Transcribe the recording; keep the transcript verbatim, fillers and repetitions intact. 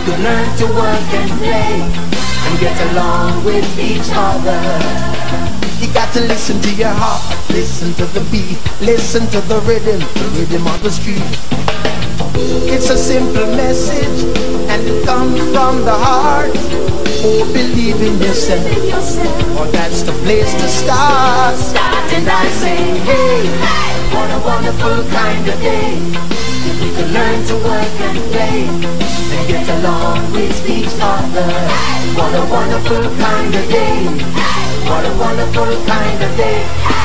could learn to work and play and get along with each other. You got to listen to your heart, listen to the beat, listen to the rhythm, the rhythm of the street. It's a simple message and it comes from the heart. Oh, believe in yourself, oh, that's the place to start. And I say, hey, what a wonderful kind of day. If we could learn to work and play and get along with each other. What a wonderful kind of day. What a wonderful kind of day.